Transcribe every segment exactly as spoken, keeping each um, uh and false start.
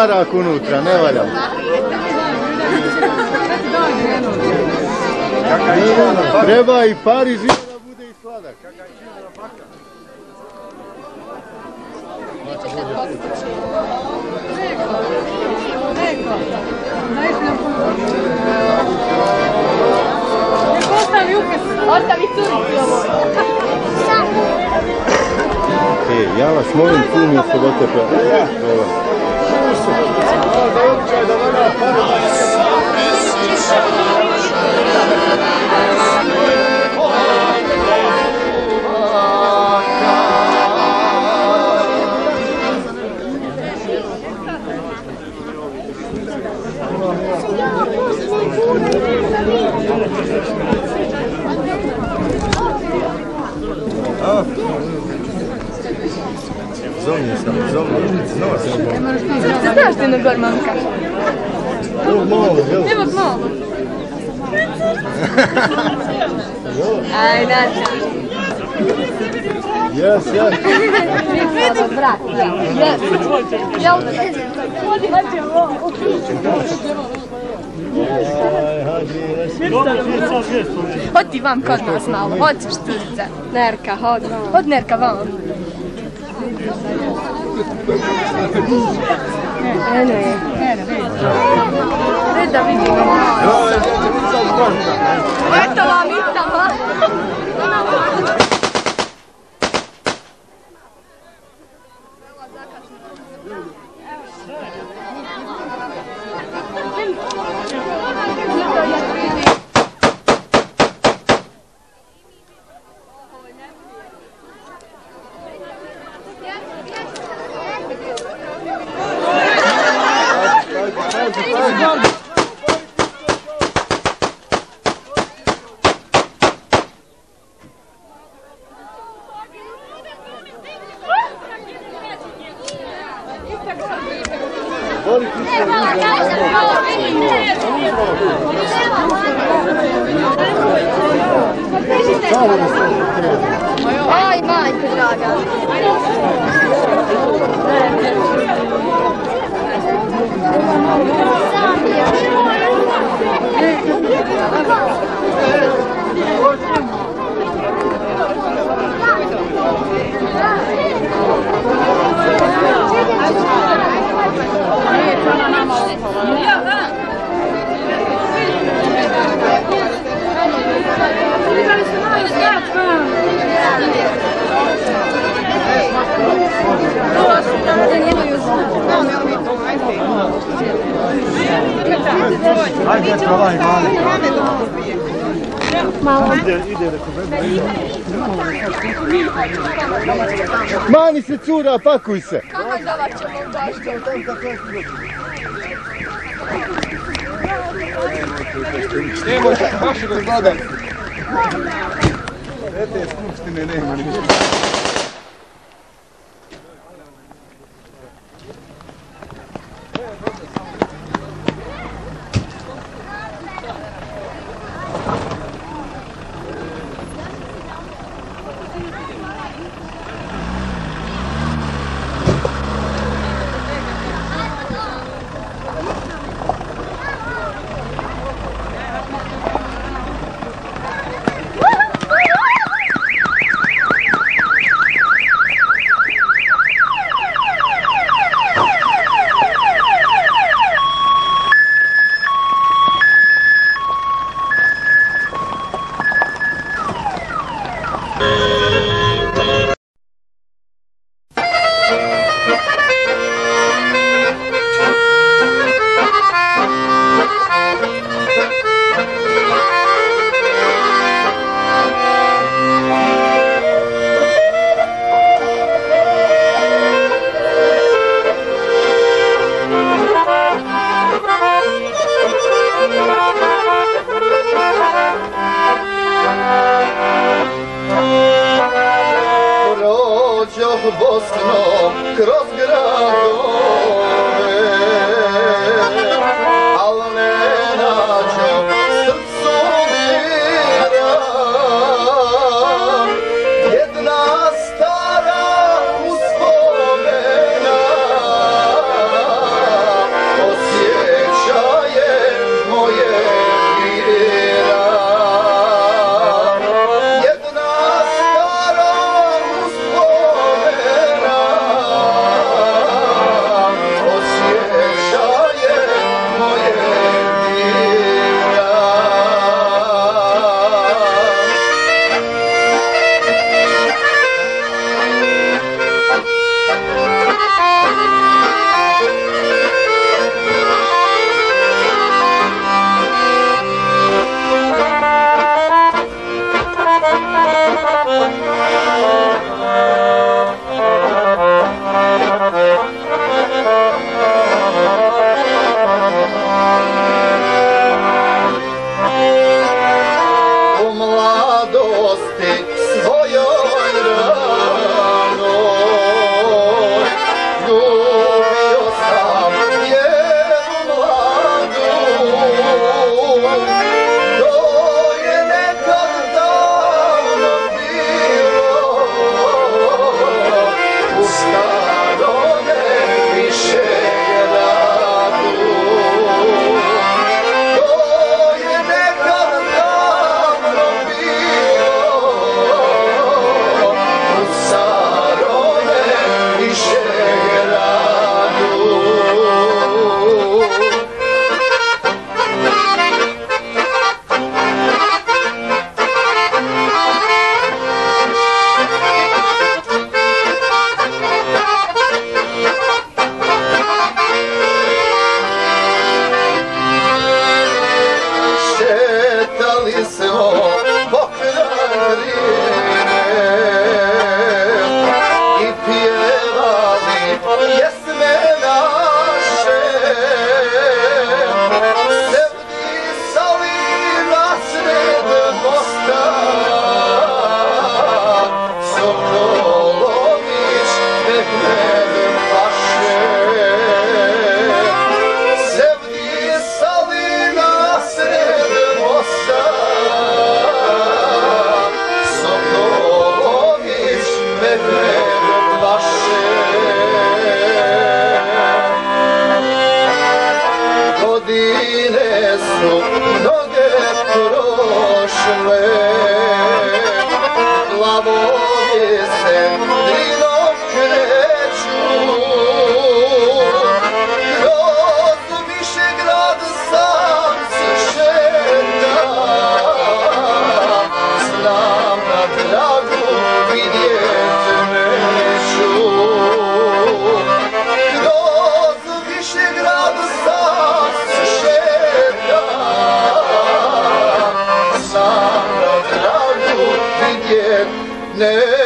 Marak unutra, ne valja. Treba i Pariz da bude i sladak. Ostavi curici ovo. E, ja vas molim, tu mi se dotepe. Zovnije sam, zovnije, znova sam malo. Srce znaš ti na gor, mamka? Evo malo, evo. Evo malo. Aj, naša. Jes, jes. Vidim, brat. Jes. Jel te? Hodi, hađi ovo. Hodi ti vam kod nas malo. Hodi šturica. Nerka, hodi. Hodi Nerka vam. Eno je. Red da vidimo. Eto vam i tamo. Aj, majko draga. Ajde, provaj, mali. Malo. Ide, ide, reko Mani se cura, pakuj se. Kako da ćemo ugašiti? Nemojte, vaši gospodar. Ete, skupštine nema ništa. veselo pokraj Drine i pjevali pjesme naše, se vdisali nasred mosta, Sokolović medvede paše, se vdisali nasred mosta, Sokolović medvede paše. Godine su mnoge prošle, glavovi se Drinom kreću, kroz Višegrad sam se šetam, znam da dragu vidjet neću. Kroz Višegrad sam se šetam, znam da dragu vidjet neću.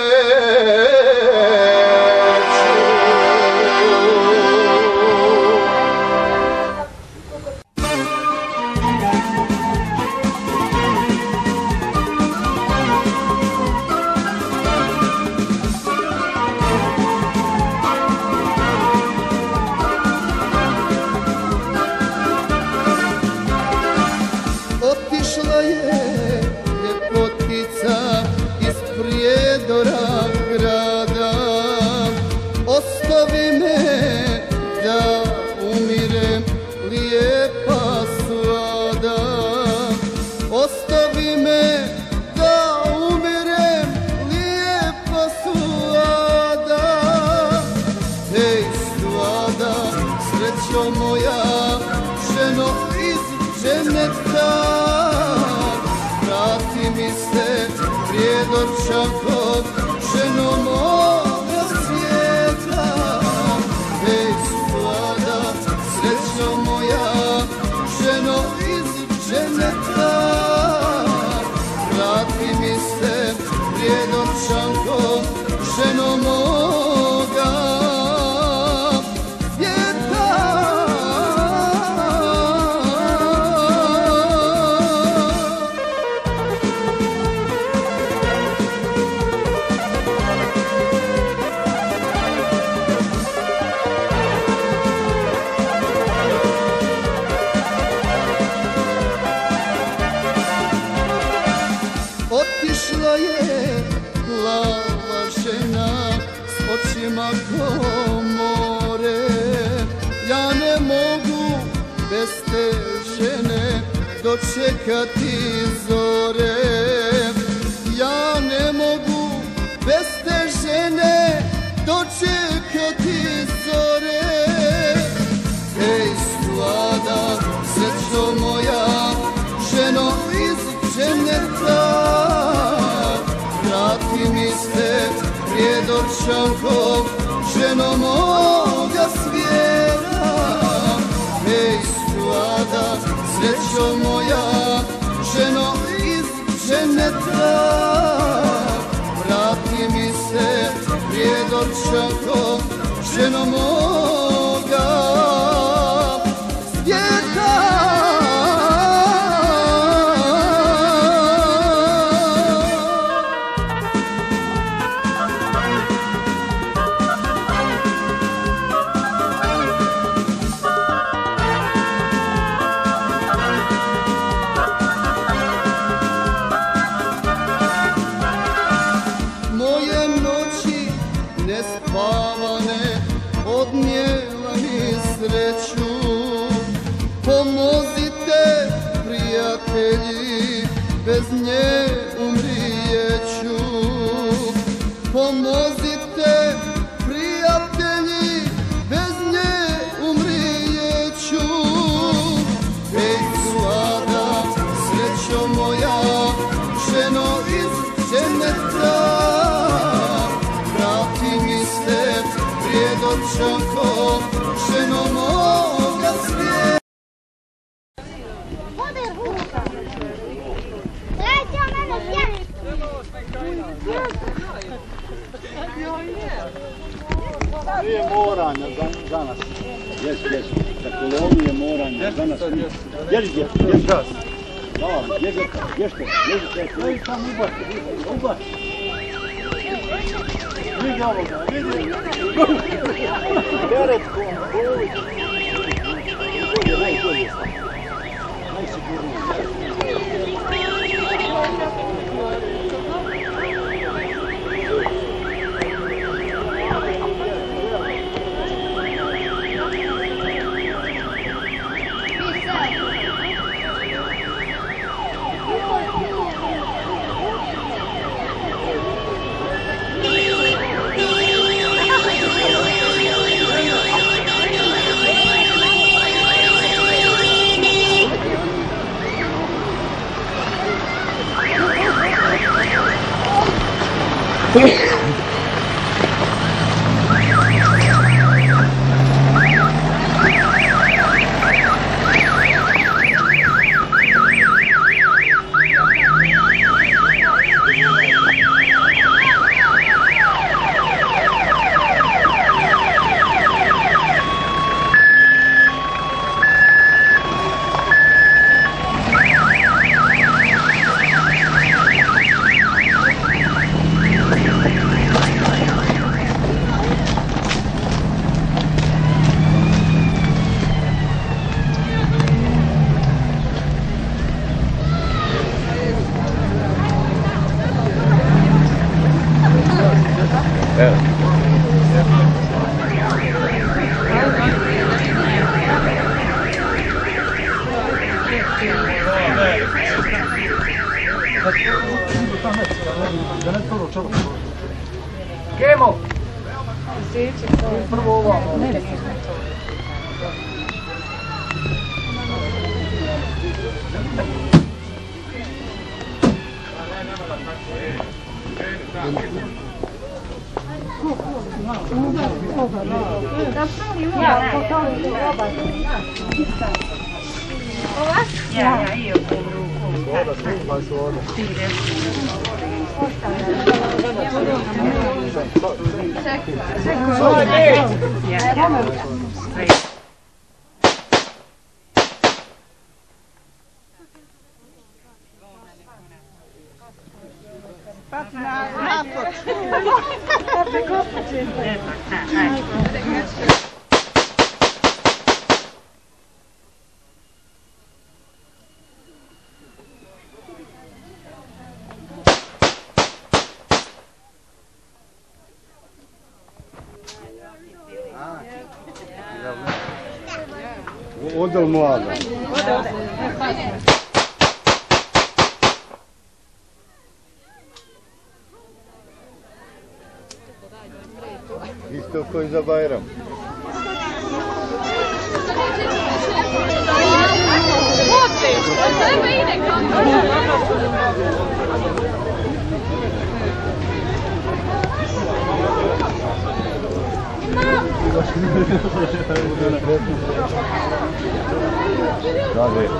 Otišla je ljepotica iz Prijedora grada, ostavi me da umirem, lijepa svada. Ostavi me da umirem, lijepa svada. Hej svada, srećo moja, ženo iz dženeta, vrati mi se Prijedorčanko, ženo moga svijeta. Hej svada, srećo moja, ženo iz dženeta, vrati mi se Prijedorčanko, ženo moga svijeta. Otišla je plava žena s očima ko more, ja ne mogu bez te žene dočekati zore. Ja ne mogu bez te žene dočekati zore. Hej svada, srećo moja, ženo iz dženeta, vrati mi se Prijedorčanko, ženo moga svijeta. Hej svada, srećo moja, ženo iz dženeta, vrati mi se Prijedorčanko, ženo moga svijeta. Moje noći nespavane odnijela mi sreću, pomozite prijatelji, bez nje umrijeću. Pomozite prijatelji, bez nje umrijeću. Hej svada, srećo moja, ženo iz dženeta, vrati mi se Prijedorčanko, ženo moga svijeta. Prije moranja za nas. Jes, jes. Za kolonu je moranja za nas. Jeli, jeli, jeli. Da, jezi, ješće, jezi, jezi, sam ubaci, ubaci. Vidi ovoga, vidi. Teretko, boli. Bolje, najbolje. Najsigurnije. Kemo! Prvo ovamo. Ja, ja, io povero Odel mlada. Isto koji za Bajram. Dalje.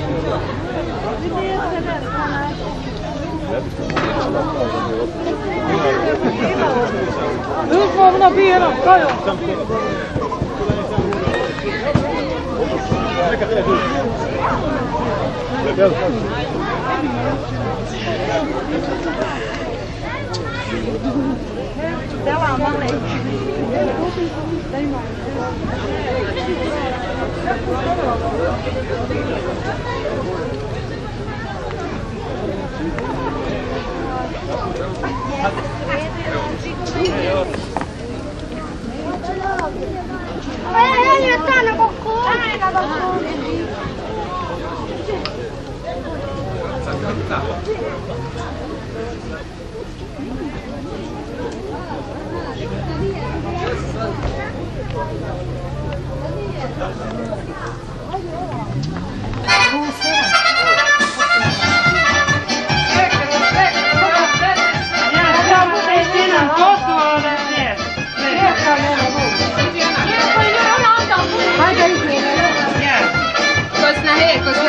Uzmom nabijeno, koju? Dela, mane.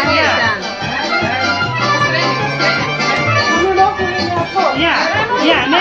Ja, ja,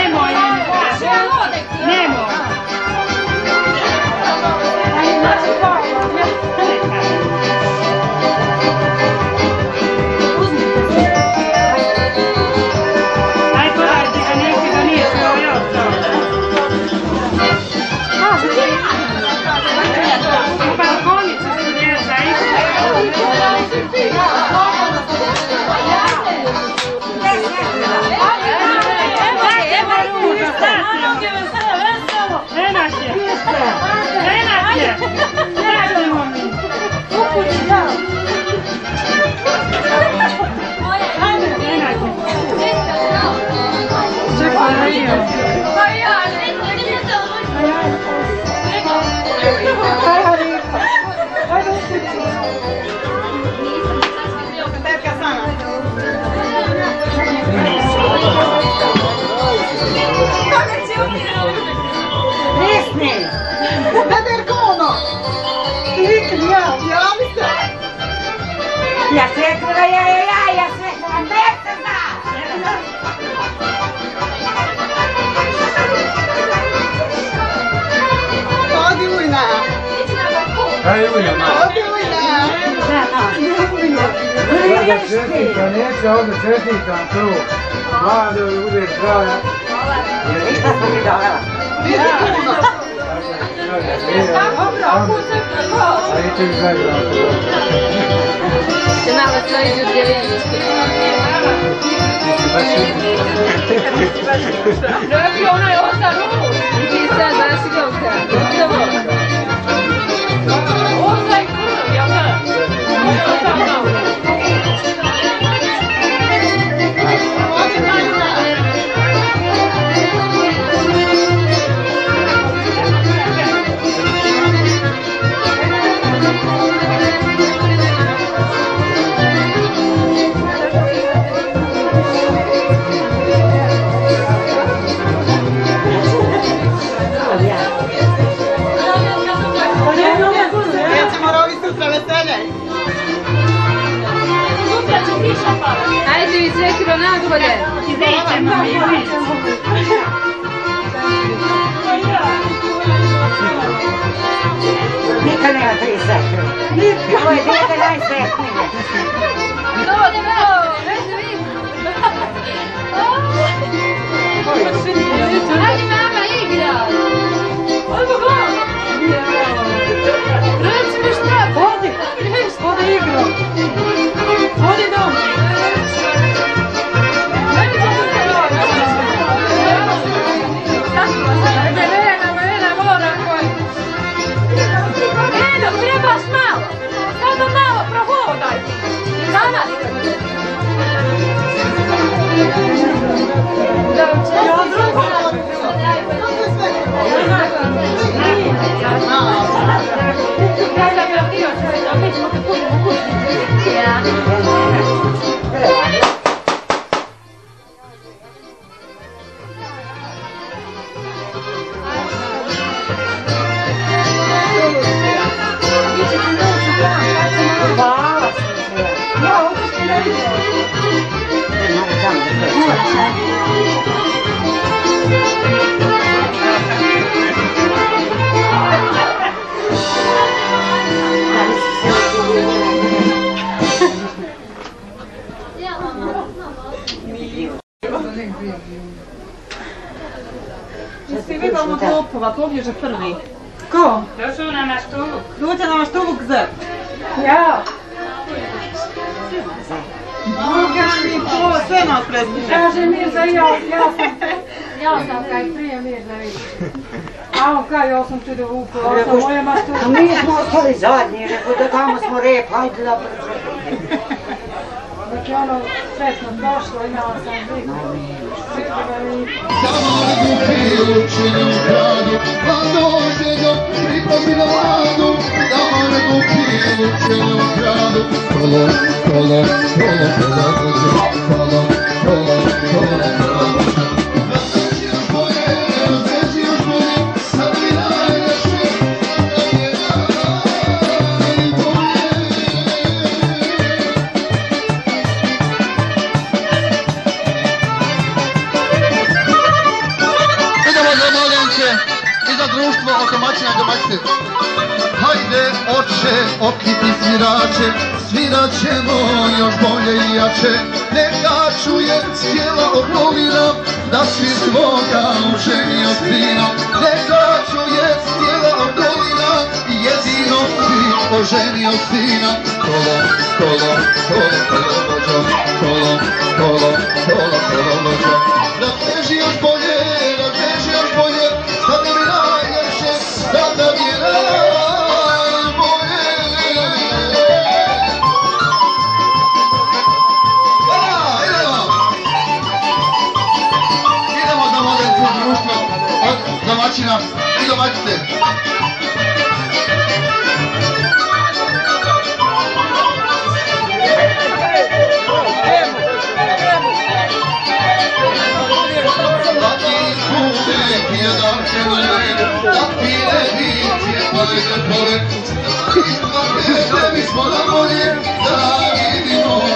Rekla je ja, ja sve sam nekada zna. Odi ujna. Kaj je ujna? Odi ujna. Da čestitam, neće ovdje čestitam tu. Mlade bude zdravlja. Ništa sam mi dovela. A i ti zagrao. Se malo stoji u djelinski. No je bio onaj ostanu. I ti sad naši govka. Ostaj krv, jel da? Ajde vi sve kilo nagode. Nikad nema tri sekre. Ovo je djete najsretnije. Dovode malo, već da vidim. Ajde mama igra. Ajmo go. Reci mi šta, vodi. Vodi igra. Vodi dom. Eno, trebaš malo. Samo malo prohodaj. Danas. Jesi vidjela ono klopova, pobježe prvi. Ko? Došao na naš tuluk. Dođe na naš tuluk Z. Ja. Boga mi to, sve nas presluša. Kaže Mirza, ja, ja sam, ja sam kaj prije Mirza vidim. A on kaj, ja sam tu da vuku, ja sam moje mastu. A mi smo ostali zadnji, rekao da tamo smo rep, hajde da brzo. Dok je ono sretno prošlo, imala sam vidim. Kamargu pijučenju gradu, mladom željom pripazi na vladu. Kamargu pijučenju gradu, kolo, kolo, kolo, kolo, kolo, kolo, kolo, kolo. Razreži još bolje, razreži još bolje, sad mi najljepše, sad mi najbolje. Idemo za Molenče i za društvo oko domaćina i domaćine. Hajde oče, okriti svirače, svirat ćemo još bolje i jače. Neka čuje cijela okolina, da svi svoga oženio sina. Neka čuje cijela okolina, jedino si oženio sina. Kolo, kolo, kolo, kolo, vođo, kolo, kolo, kolo, kolo, vođo. Razreži još bolje, razreži još bolje, sad mi najljepše, sad mi je najbolje. Idemo za Molenčko društvo od domaćina i domaćice. Da ti bude jedan čevore, da ti ne vidje pojde pored. Da ti ne bismo na bolje, da vidimo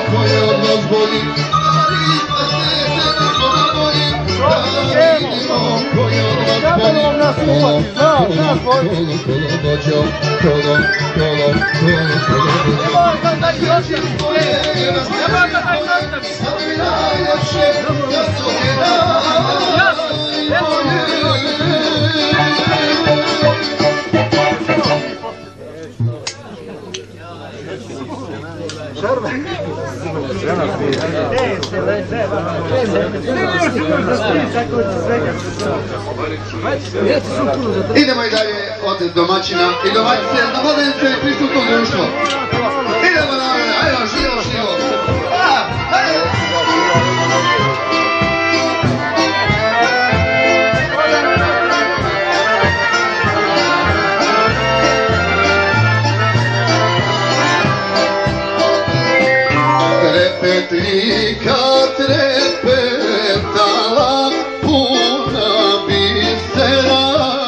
Idemo i dalje od domaćina i domaćice za mladence i prisutno društvo. Idemo dalje, ajmo, živo, živo. A, ajde. Trepetljika trepetala puna bisera.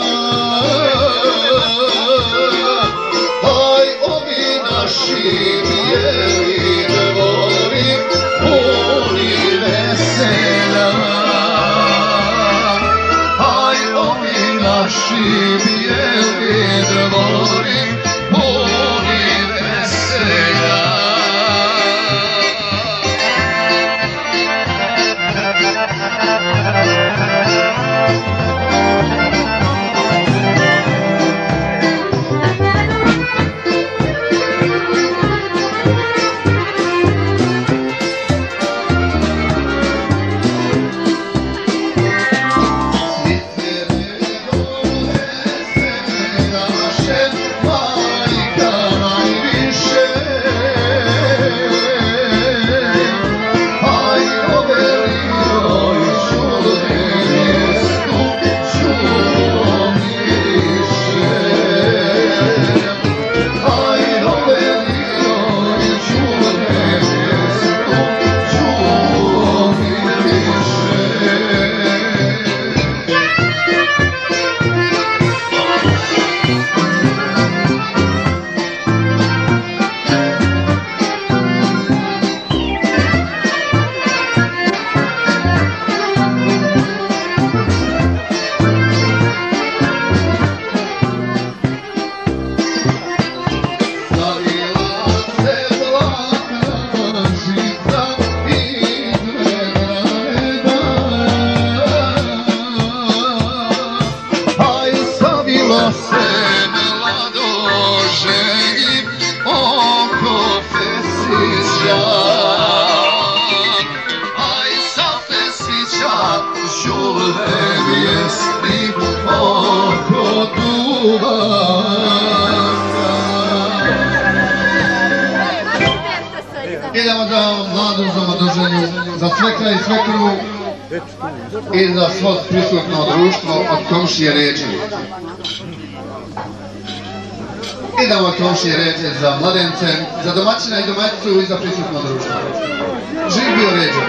Aj, ovi naši bijeli dvori puni vesela. Aj, ovi naši bijeli dvori puni vesela. Idemo za mladu zamoduženju, za svekra i svekru i za svo prisutno društvo od komšije Ređe. Idemo od komšije Ređe za mladence, za domaćina i domaćicu i za prisutno društvo. Živ bio Ređe!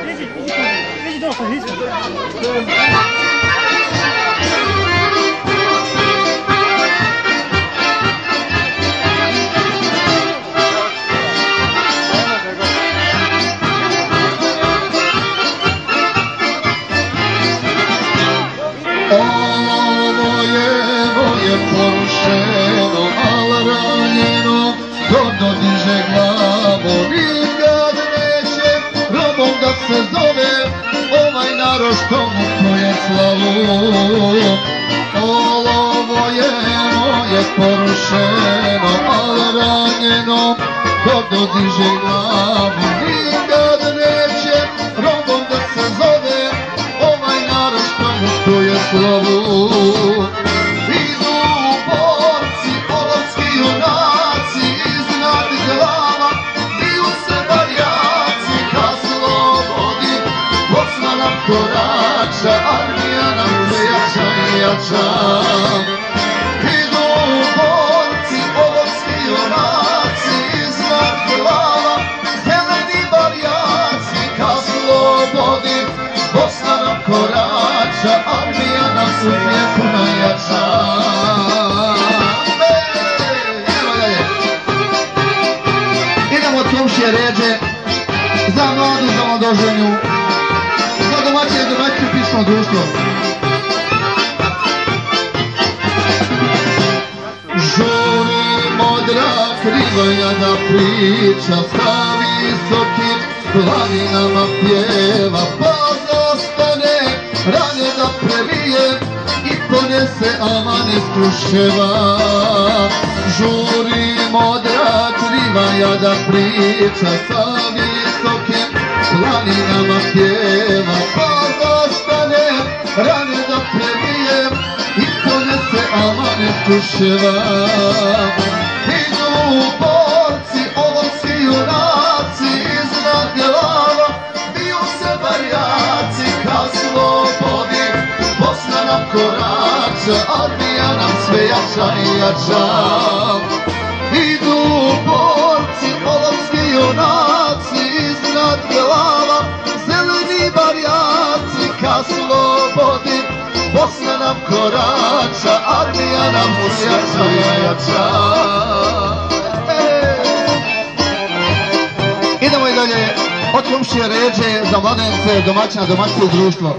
Što mu tvoje slavu, olovo je moje porušeno, al ranjeno, dok dodiže glavu. Nikad neće robom da se zove ovaj narod što mu tvoje slavu. Idu borci, olovski junaci, iznad glava, biju se barjaci, ka slobodi, Bosna nam korača, armija nam se jača i jača. Idu borci, olovski junaci, iznad glava, zeleni barjaci, ka slobodi, Bosna nam korača, armija nam se puna jača. Idemo od komšije Ređe za mladu, za mladoženju, za domaće i domaće pismo društvo. Žuri modra krivanja da priča sa visokim planinama pjeva, pa zostane rane da previje i ponese amane s Kruševa. Žuri modra krivanja da priča sa visokim planinama pjeva, pa zostane rane da previje i ponese amane s Kruševa. Idu borci, olovski junaci, iznad glava biju se barjaci ka slobodi. Bosna nam korača, armija nam sve jača i jača. Idu borci, olovski junaci, iznad glava zeleni barjaci ka slobodi. Bosna nam korača, armija nam sve jača i jača. Idemo i dalje, od komšije ređe za mladence, domaćina, domaćinsko društvo.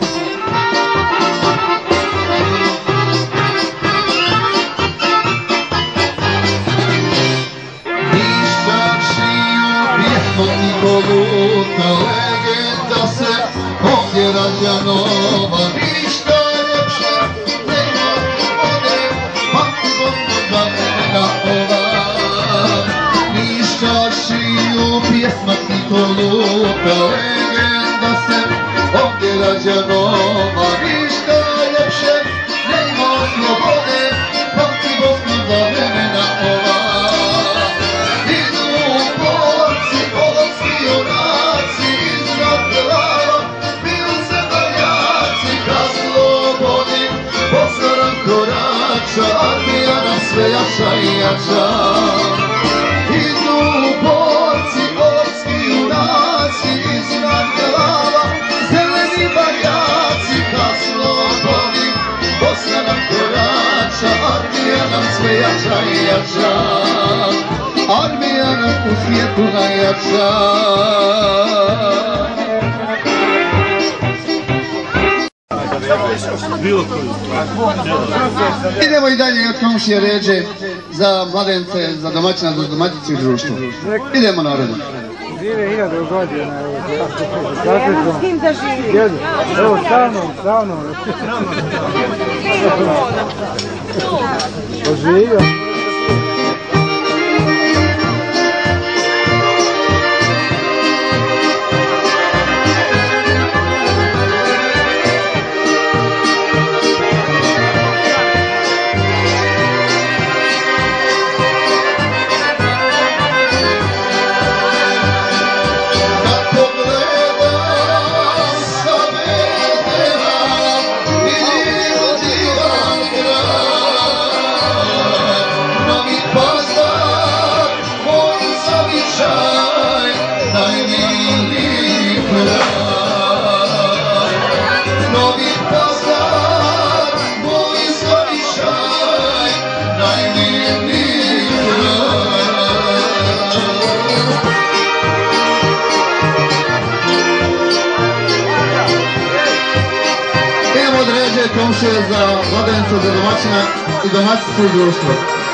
Ništačiju pjesmo Nikoluta, legenda se ovdje rađa nova. Ništa ljepše nema vode, pamti Bosno za vremena ova. Ništačiju pjesma Nikoluta, legenda se ovdje rađa nova. Ništa ljepše nema slobode, pamti Bosno za vremena ova. Idu borci, olovski junaci, iznad glava biju se barjaci ka slobodi. Bosna nam korača, armija nam sve jača i jača. Idu borci, olovski junaci, iznad glava zeleni barjaci ka slobodi. Bosna nam korača, armija nam sve jača i jača. Armija nam u svijetu najjača. Idemo i dalje od komšije ređe za mladence, za domaćina, za domaćinsko društvo. Idemo narodu. Žive hiljadu godina, evo, s kim da živi? Evo, sa mnom, sa mnom. Poživio. Komšije za mladence, za domaćina i domaćinsko društvo.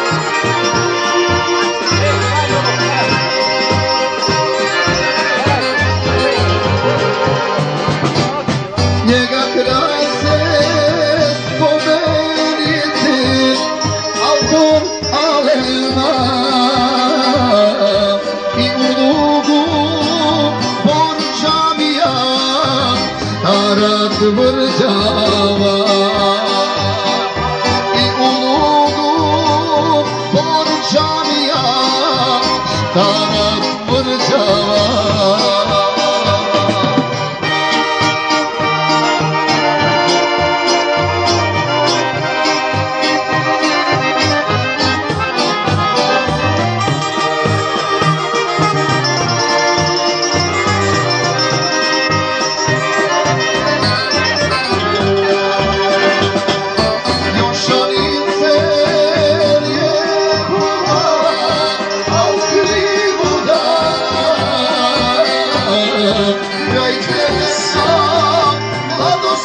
Njega kraj se spomeniti, autor Alema i u lugu Borčamija stara tvrđava. I u lugu Borčamija stara tvrđava.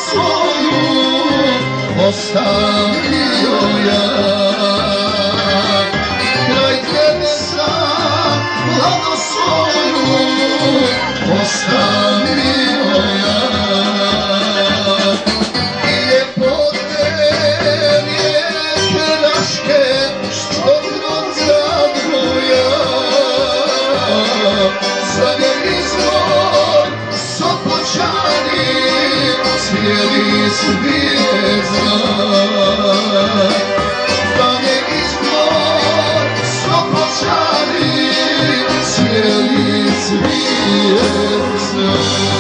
svoju ostavio ja. Kraj tebe sam vladu svoju ostavio ja. I ljepote rijeke Raške što kroz Zadru ja. Sad je izvor Sopoćani cijeli svijet zna. Sad je izvor Sopoćani cijeli svijet zna.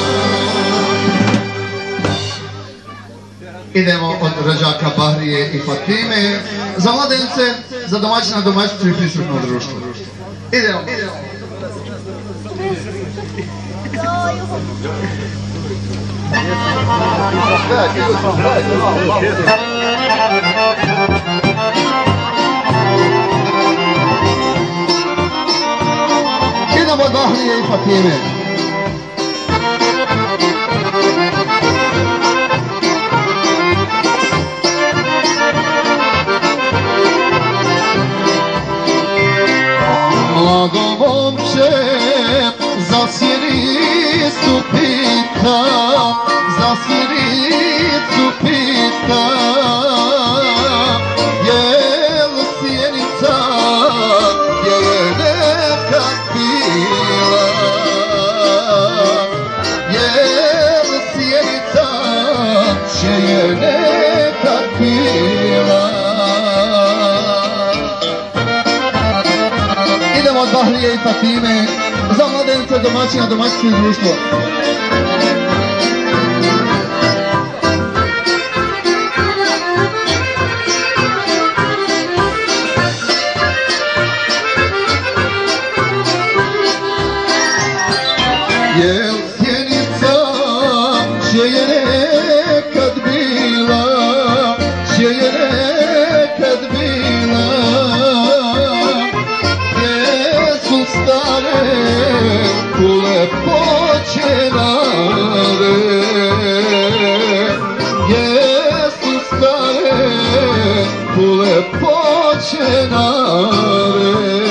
Idemo od rođaka Bahrije i Fatime za mladence, za domaćina, domaćicu i prisutno društvo. Idemo. Idemo od Bahrije i Fatime. Mlado momče, za sjenicu pita, za sjenicu pita, jel sjenica gdje je nekad bila, jel sjenica gdje je nekad bila. Idemo od Bahrije i Fatime za mladence, domaćina, domaćicu i društvo. Jel sjenica gdje je nekad bila, gdje je nekad bila, stare kule počenare, jesu stare kule počenare.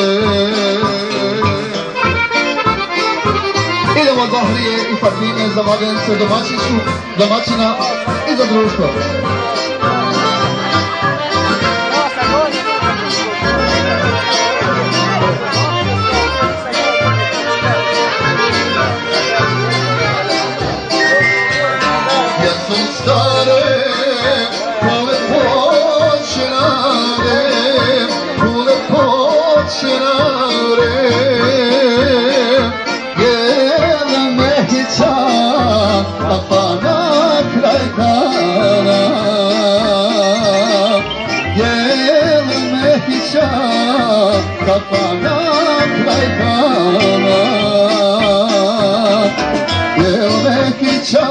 Idemo od Bahrije i Fatime za mladence, domaćicu, domaćina i za društvo. Stare kule počenare, kule počenare, jel Mehića pa na kraj kana, jel Mehića pa na kraj kana, jel Mehića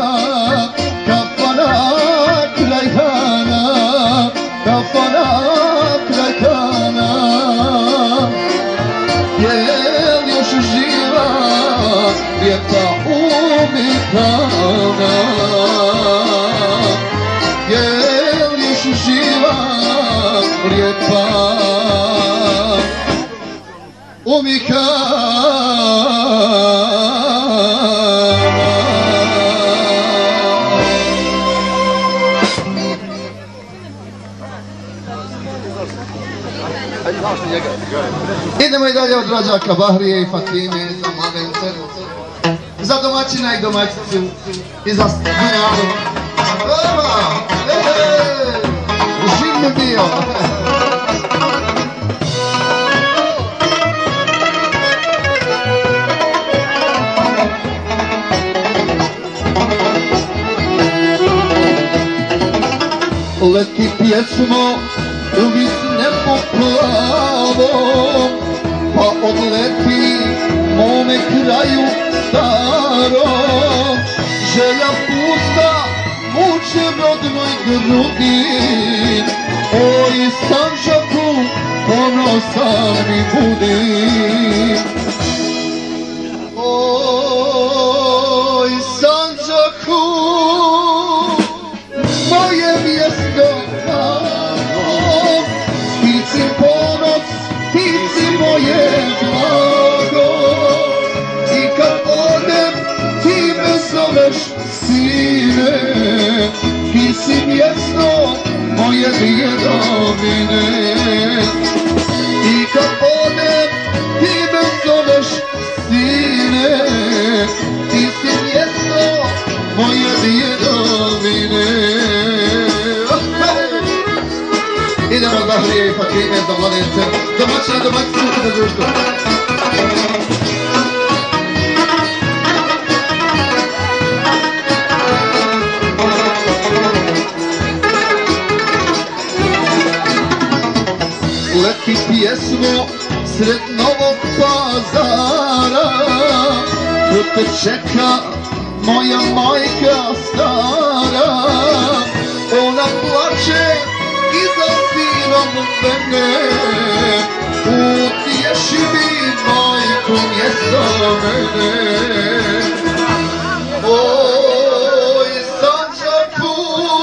jel još živa lijepa Umikana, jel još živa lijepa Umikana. Idemo i dalje od rođaka Bahrije i Fatime za mladence, za domaćina i domaćicu i za Dunjalu. Eva! Eee! Živ mi bio! Leti pjesmo vis nebo plavo, pa odleti mome kraju starom. Želja pusta muče rodnoj grudi, oj Sandžaku ponosan mi budi. Oj Sandžaku moje djedovine. I kad odem ti me zoveš sine, ti si mjesto moje djedovine. Idemo da hrije i fakine za mladence, domaćina, domaćicu za društvo. Leti pjesmo sred Novog Pazara, tu te čeka moja majka stara. Ona plače i za sinom mene, utješi mi majku mjesto mene. Oj, Sanđaku,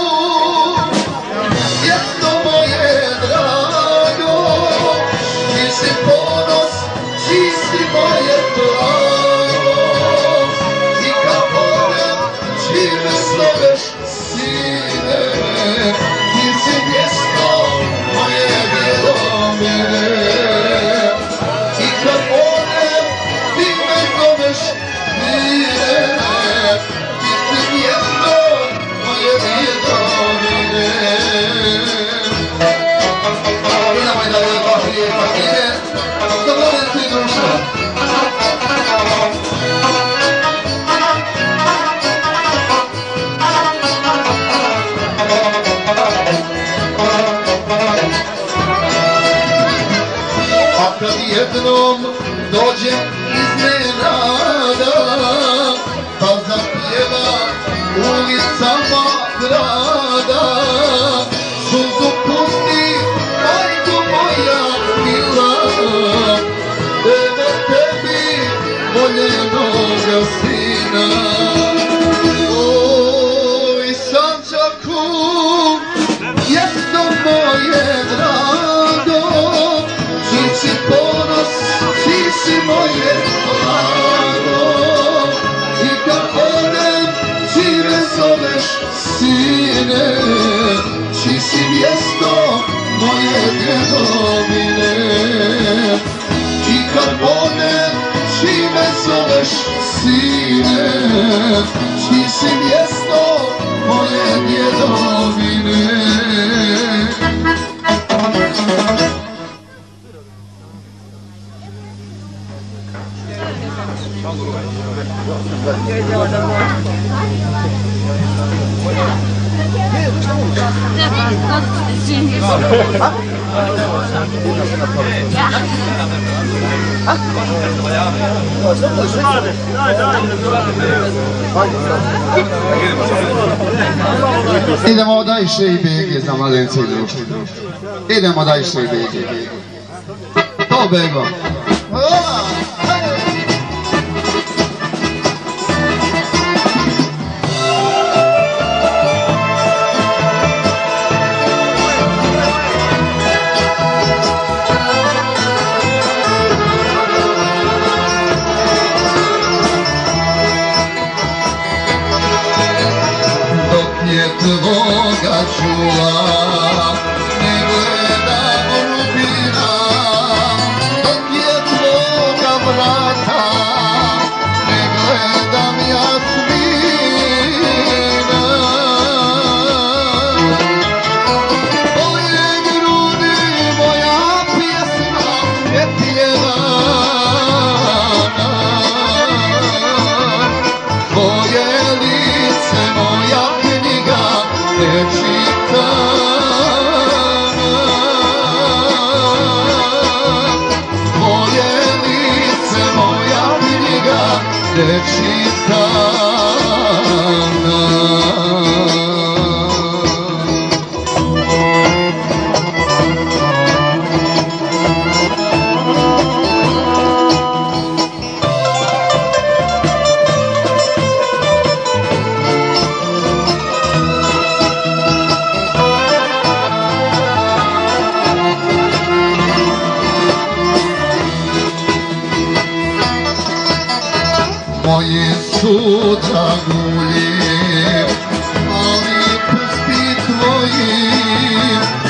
mjesto moje drago, ti si ponos, ti si moje blago. I kad odem ti me zoveš sine, ti si mjesto moje djedovine. I kad odem ti me zoveš sine, ti si mjesto moje djedovine. Idemo i dalje dva hrije i fakine, za mladence i društvo. A kad jednom dođem iznenada, pa zapjeva ulicama grada, suzu pusti, majko moja mila, evo tebi voljenoga sina. Oj, Sanđaku, mjesto moje drago, ti si ponos, ti si moje blago. I kad odem ti me zoveš sine, ti si mjesto moje djedovine. I kad odem ti me zoveš sine, ti si mjesto moje djedovine. Idemo dajše i bege za mladence i društvo. Idemo dajše i bege. To bego. Tvoga čula ne gledam rubina, dok je tvoga vrata ne gledam jasmina. Moje grudi moja pjesma je pjevana, tvoje lice moja ne čitana. Tvoje lice moja knjiga ne čitana. Moje su dragulje, ali pusti tvojim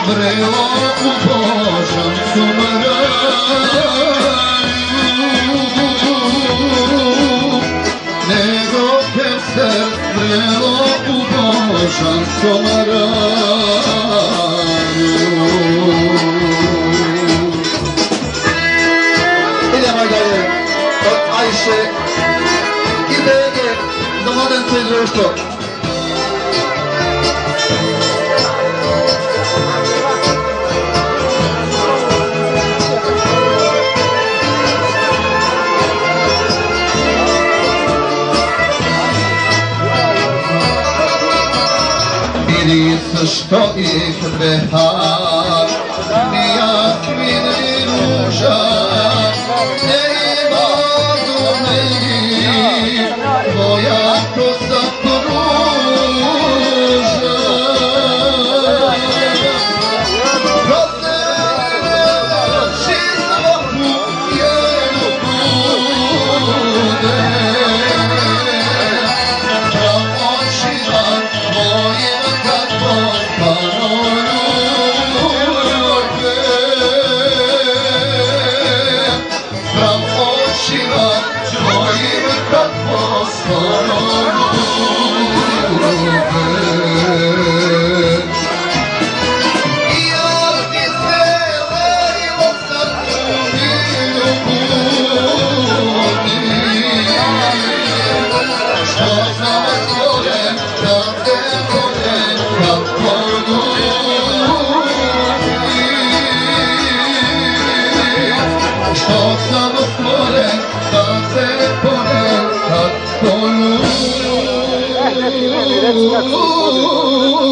vrelo u božanskom raju, nego keser vrelo u božanskom raju. Idemo dalje od Ajše i Bege za Mladence i društvo. Miris što ih behar, ni jakvin ni ruža, ne ima domeni, tvoja kosa pruža. Prozreći svaku njenu bude, da očima tvojim kako parolujte, prav očima tvojim kako parolujte. Ja ti se verimo sa tvojim punim, što sam stvoren da te volim kako ljubim, što sam stvoren da te volim kako ljubim.